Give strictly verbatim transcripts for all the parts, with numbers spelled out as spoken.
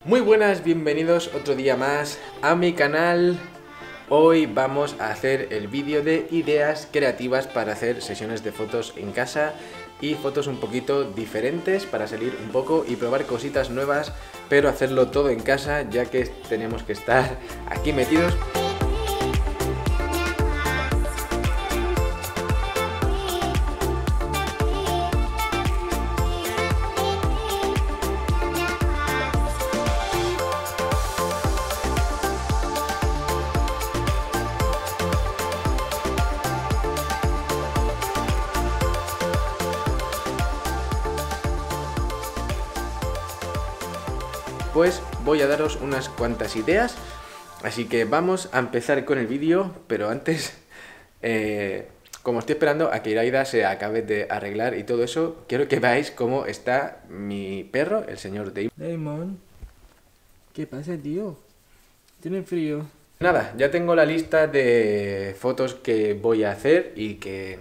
Muy buenas, bienvenidos otro día más a mi canal. Hoy vamos a hacer el vídeo de ideas creativas para hacer sesiones de fotos en casa y fotos un poquito diferentes para salir un poco y probar cositas nuevas, pero hacerlo todo en casa ya que tenemos que estar aquí metidos. Pues voy a daros unas cuantas ideas, así que vamos a empezar con el vídeo, pero antes, eh, como estoy esperando a que Iraida se acabe de arreglar y todo eso, quiero que veáis cómo está mi perro, el señor Damon. Damon, ¿qué pasa, tío? ¿Tiene frío? Nada, ya tengo la lista de fotos que voy a hacer y que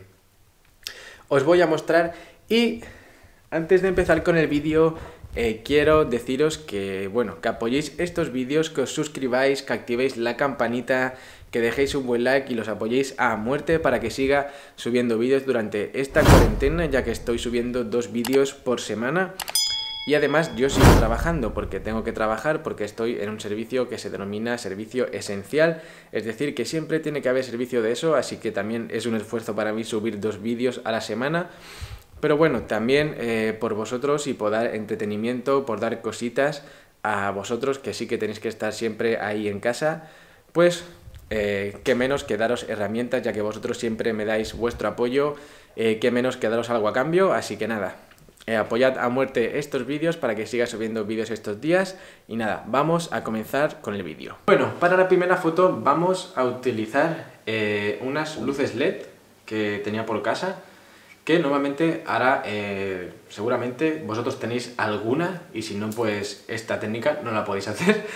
os voy a mostrar. Y antes de empezar con el vídeo, Eh, quiero deciros que, bueno, que apoyéis estos vídeos, que os suscribáis, que activéis la campanita, que dejéis un buen like y los apoyéis a muerte para que siga subiendo vídeos durante esta cuarentena, ya que estoy subiendo dos vídeos por semana. Y además yo sigo trabajando porque tengo que trabajar, porque estoy en un servicio que se denomina servicio esencial, es decir, que siempre tiene que haber servicio de eso, así que también es un esfuerzo para mí subir dos vídeos a la semana. Pero bueno, también eh, por vosotros y por dar entretenimiento, por dar cositas a vosotros, que sí que tenéis que estar siempre ahí en casa, pues eh, qué menos que daros herramientas, ya que vosotros siempre me dais vuestro apoyo, eh, qué menos que daros algo a cambio, así que nada, eh, apoyad a muerte estos vídeos para que siga subiendo vídeos estos días, y nada, vamos a comenzar con el vídeo. Bueno, para la primera foto vamos a utilizar eh, unas luces L E D que tenía por casa, que normalmente ahora eh, seguramente vosotros tenéis alguna y si no, pues esta técnica no la podéis hacer.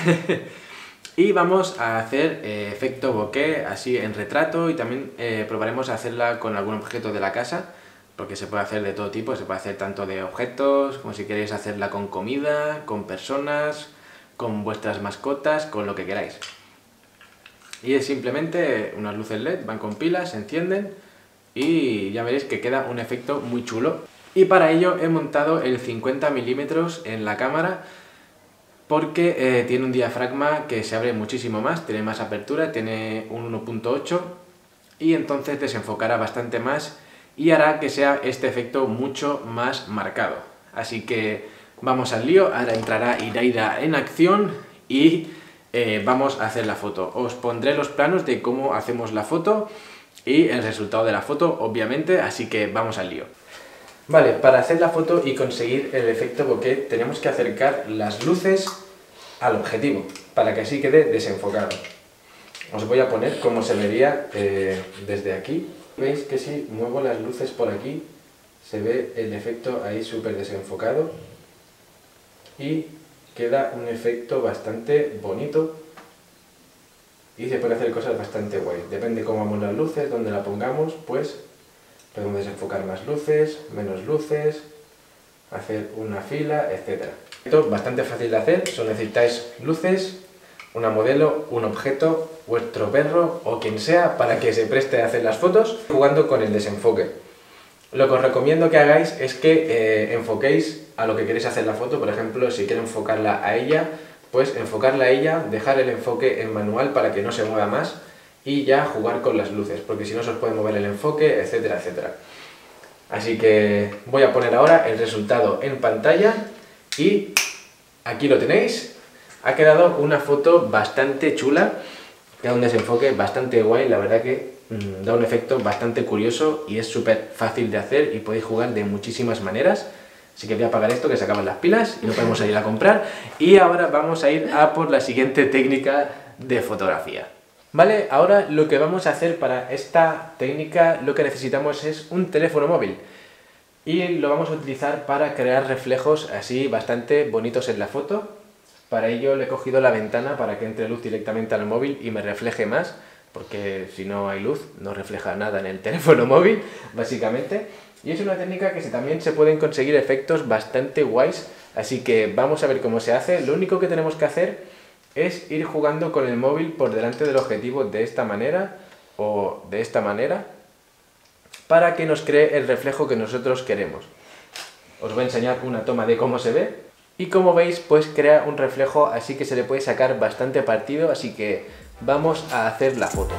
Y vamos a hacer eh, efecto bokeh así en retrato, y también eh, probaremos a hacerla con algún objeto de la casa, porque se puede hacer de todo tipo, se puede hacer tanto de objetos como si queréis hacerla con comida, con personas, con vuestras mascotas, con lo que queráis. Y es simplemente unas luces L E D, van con pilas, se encienden y ya veréis que queda un efecto muy chulo. Y para ello he montado el cincuenta milímetros en la cámara porque eh, tiene un diafragma que se abre muchísimo más, tiene más apertura, tiene un uno punto ocho y entonces desenfocará bastante más y hará que sea este efecto mucho más marcado. Así que vamos al lío, ahora entrará Iraida en acción y eh, vamos a hacer la foto. Os pondré los planos de cómo hacemos la foto y el resultado de la foto, obviamente, así que vamos al lío. Vale, para hacer la foto y conseguir el efecto bokeh tenemos que acercar las luces al objetivo, para que así quede desenfocado. Os voy a poner cómo se vería eh, desde aquí. Veis que si muevo las luces por aquí, se ve el efecto ahí súper desenfocado y queda un efecto bastante bonito. Y se puede hacer cosas bastante guay. Depende cómo vamos las luces, donde la pongamos, pues podemos desenfocar más luces, menos luces, hacer una fila, etcétera. Esto es bastante fácil de hacer, solo necesitáis luces, una modelo, un objeto, vuestro perro o quien sea para que se preste a hacer las fotos jugando con el desenfoque. Lo que os recomiendo que hagáis es que eh, enfoquéis a lo que queréis hacer la foto. Por ejemplo, si quiero enfocarla a ella, pues enfocarla a ella, dejar el enfoque en manual para que no se mueva más y ya jugar con las luces, porque si no se os puede mover el enfoque, etcétera, etcétera. Así que voy a poner ahora el resultado en pantalla y aquí lo tenéis. Ha quedado una foto bastante chula, queda un desenfoque bastante guay, la verdad que mmm, da un efecto bastante curioso y es súper fácil de hacer y podéis jugar de muchísimas maneras. Así que voy a apagar esto, que se acaban las pilas y no podemos ir a comprar. Y ahora vamos a ir a por la siguiente técnica de fotografía. Vale, ahora lo que vamos a hacer para esta técnica, lo que necesitamos es un teléfono móvil. Y lo vamos a utilizar para crear reflejos así bastante bonitos en la foto. Para ello le he cogido la ventana para que entre luz directamente al móvil y me refleje más, porque si no hay luz no refleja nada en el teléfono móvil, básicamente. Y es una técnica que también se pueden conseguir efectos bastante guays Así que vamos a ver cómo se hace. Lo único que tenemos que hacer es ir jugando con el móvil por delante del objetivo de esta manera o de esta manera para que nos cree el reflejo que nosotros queremos. Os voy a enseñar una toma de cómo se ve y como veis pues crea un reflejo, así que se le puede sacar bastante partido, así que vamos a hacer la foto.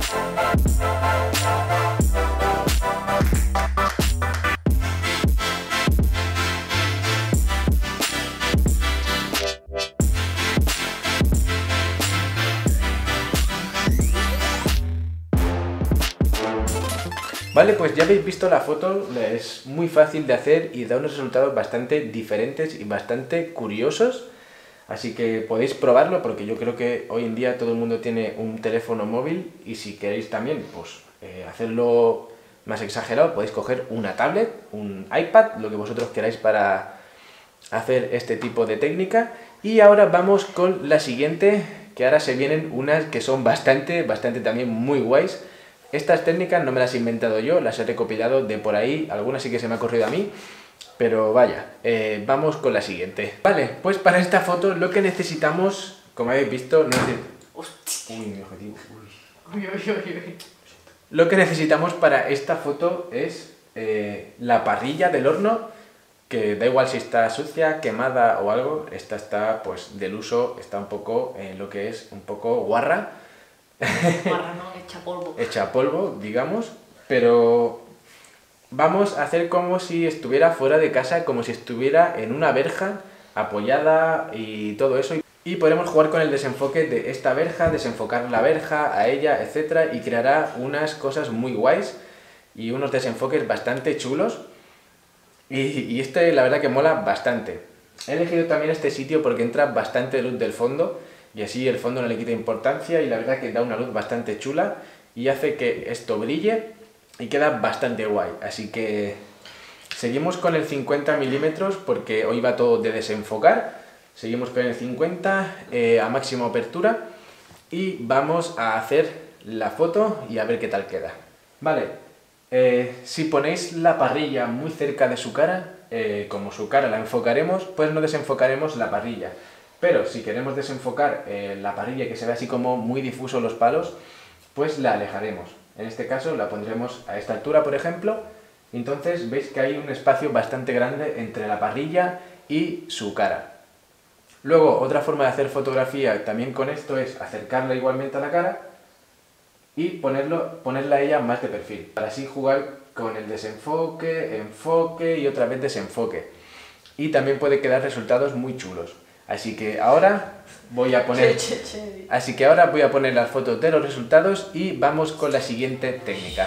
Vale, pues ya habéis visto la foto, es muy fácil de hacer y da unos resultados bastante diferentes y bastante curiosos. Así que podéis probarlo porque yo creo que hoy en día todo el mundo tiene un teléfono móvil y si queréis también pues eh, hacerlo más exagerado podéis coger una tablet, un iPad, lo que vosotros queráis para hacer este tipo de técnica. Y ahora vamos con la siguiente, que ahora se vienen unas que son bastante, bastante también muy guays. Estas técnicas no me las he inventado yo, las he recopilado de por ahí, algunas sí que se me ha ocurrido a mí, pero vaya, eh, vamos con la siguiente. Vale, pues para esta foto lo que necesitamos, como habéis visto, no es... Uy, mi objetivo, uy. Uy, uy, uy, uy. Lo que necesitamos para esta foto es eh, la parrilla del horno, que da igual si está sucia, quemada o algo, esta está pues del uso, está un poco en lo que es un poco guarra. Guarra, no, hecha polvo. Hecha polvo, digamos, pero vamos a hacer como si estuviera fuera de casa, como si estuviera en una verja apoyada y todo eso. Y podremos jugar con el desenfoque de esta verja, desenfocar la verja a ella, etcétera, y creará unas cosas muy guays y unos desenfoques bastante chulos. Y, y este la verdad que mola bastante. He elegido también este sitio porque entra bastante luz del fondo y así el fondo no le quita importancia y la verdad que da una luz bastante chula y hace que esto brille y queda bastante guay. Así que seguimos con el cincuenta milímetros porque hoy va todo de desenfocar. Seguimos con el cincuenta eh, a máxima apertura y vamos a hacer la foto y a ver qué tal queda. Vale, eh, si ponéis la parrilla muy cerca de su cara, eh, como su cara la enfocaremos, pues no desenfocaremos la parrilla. Pero si queremos desenfocar eh, la parrilla que se ve así como muy difuso los palos, pues la alejaremos. En este caso la pondremos a esta altura, por ejemplo. Entonces veis que hay un espacio bastante grande entre la parrilla y su cara. Luego, otra forma de hacer fotografía también con esto es acercarla igualmente a la cara y ponerlo, ponerla a ella más de perfil. Para así jugar con el desenfoque, enfoque y otra vez desenfoque. Y también puede quedar resultados muy chulos. Así que ahora voy a poner así que ahora voy a poner las fotos de los resultados y vamos con la siguiente técnica.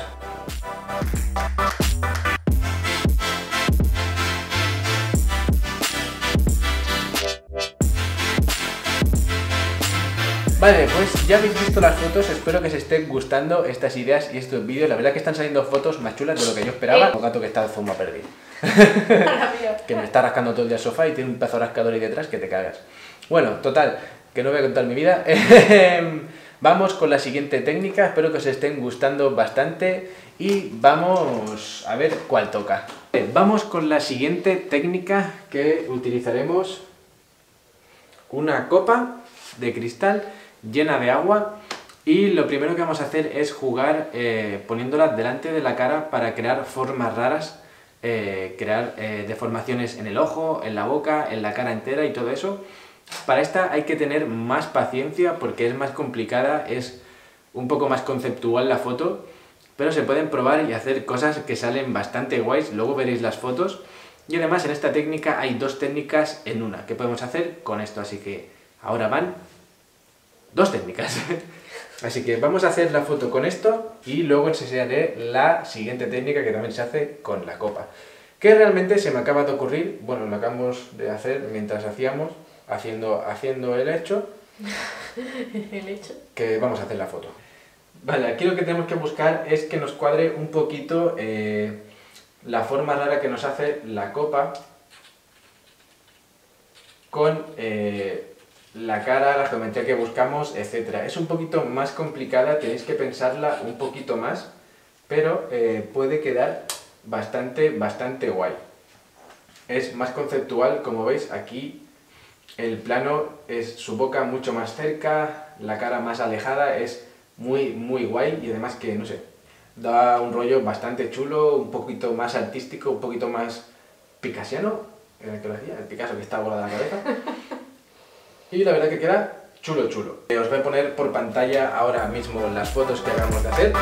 Vale, pues ya habéis visto las fotos, espero que os estén gustando estas ideas y estos vídeos. La verdad que están saliendo fotos más chulas de lo que yo esperaba. El gato que está de forma perdida. Que me está rascando todo el día el sofá y tiene un pedazo rascador ahí detrás que te cagas. Bueno, total, que no voy a contar mi vida. Vamos con la siguiente técnica, espero que os estén gustando bastante y vamos a ver cuál toca. Vamos con la siguiente técnica que utilizaremos una copa de cristal llena de agua y lo primero que vamos a hacer es jugar eh, poniéndola delante de la cara para crear formas raras. Eh, crear eh, deformaciones en el ojo, en la boca, en la cara entera y todo eso. Para esta hay que tener más paciencia porque es más complicada, es un poco más conceptual la foto, pero se pueden probar y hacer cosas que salen bastante guays, luego veréis las fotos. Y además en esta técnica hay dos técnicas en una que podemos hacer con esto, así que ahora van dos técnicas. Así que vamos a hacer la foto con esto y luego enseñaré la siguiente técnica que también se hace con la copa. Que realmente se me acaba de ocurrir, bueno, lo acabamos de hacer mientras hacíamos, haciendo, haciendo el hecho. ¿El hecho? Que vamos a hacer la foto. Vale, aquí lo que tenemos que buscar es que nos cuadre un poquito eh, la forma rara que nos hace la copa con... Eh, la cara, la geometría que buscamos, etcétera. Es un poquito más complicada, tenéis que pensarla un poquito más, pero eh, puede quedar bastante, bastante guay. es más conceptual, como veis aquí el plano es su boca mucho más cerca, la cara más alejada, es muy muy guay y además que, no sé, da un rollo bastante chulo, un poquito más artístico, un poquito más picasiano, era el que lo hacía, el Picasso que está volado en la cabeza. Y la verdad que queda chulo chulo. Os voy a poner por pantalla ahora mismo las fotos que acabamos de hacer.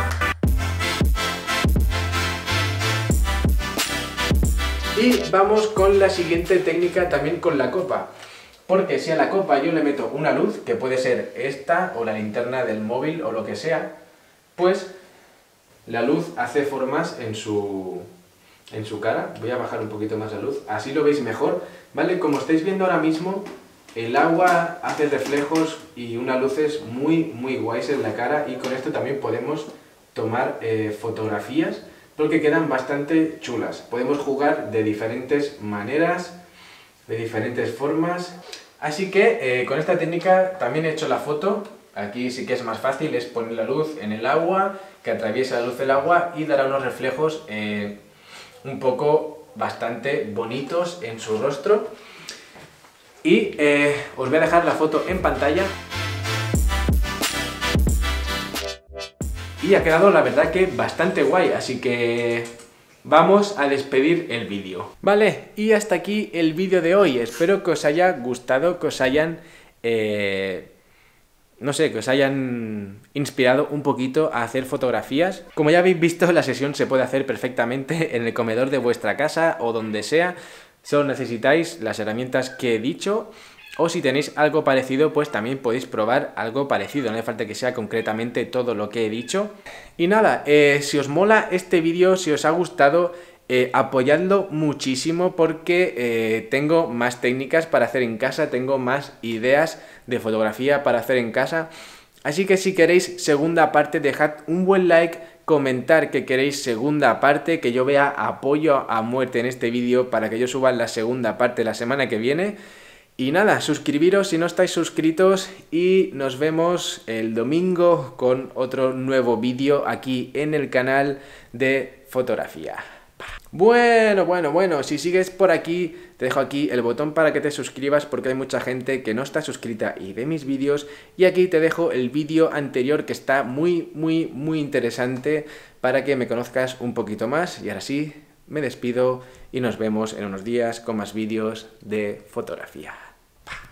Y vamos con la siguiente técnica también con la copa. Porque si a la copa yo le meto una luz, que puede ser esta o la linterna del móvil o lo que sea, pues la luz hace formas en su, en su cara. Voy a bajar un poquito más la luz, así lo veis mejor, ¿vale? Como estáis viendo ahora mismo, el agua hace reflejos y unas luces muy muy guays en la cara, y con esto también podemos tomar eh, fotografías porque quedan bastante chulas. Podemos jugar de diferentes maneras, de diferentes formas. Así que eh, con esta técnica también he hecho la foto. Aquí sí que es más fácil, es poner la luz en el agua, que atraviese la luz del agua y dará unos reflejos eh, un poco bastante bonitos en su rostro. Y eh, os voy a dejar la foto en pantalla. Y ha quedado la verdad que bastante guay, así que vamos a despedir el vídeo. Vale, y hasta aquí el vídeo de hoy. Espero que os haya gustado, que os hayan... Eh, no sé, que os hayan inspirado un poquito a hacer fotografías. Como ya habéis visto, la sesión se puede hacer perfectamente en el comedor de vuestra casa o donde sea. Solo necesitáis las herramientas que he dicho, o si tenéis algo parecido, pues también podéis probar algo parecido. No hace falta que sea concretamente todo lo que he dicho. Y nada, eh, si os mola este vídeo, si os ha gustado, eh, apoyadlo muchísimo porque eh, tengo más técnicas para hacer en casa, tengo más ideas de fotografía para hacer en casa. Así que si queréis segunda parte, dejad un buen like, comentar que queréis segunda parte, que yo vea apoyo a muerte en este vídeo para que yo suba la segunda parte la semana que viene. Y nada, suscribiros si no estáis suscritos y nos vemos el domingo con otro nuevo vídeo aquí en el canal de fotografía. Bueno, bueno, bueno, si sigues por aquí, te dejo aquí el botón para que te suscribas porque hay mucha gente que no está suscrita y ve mis vídeos. Y aquí te dejo el vídeo anterior que está muy, muy, muy interesante para que me conozcas un poquito más. Y ahora sí, me despido y nos vemos en unos días con más vídeos de fotografía.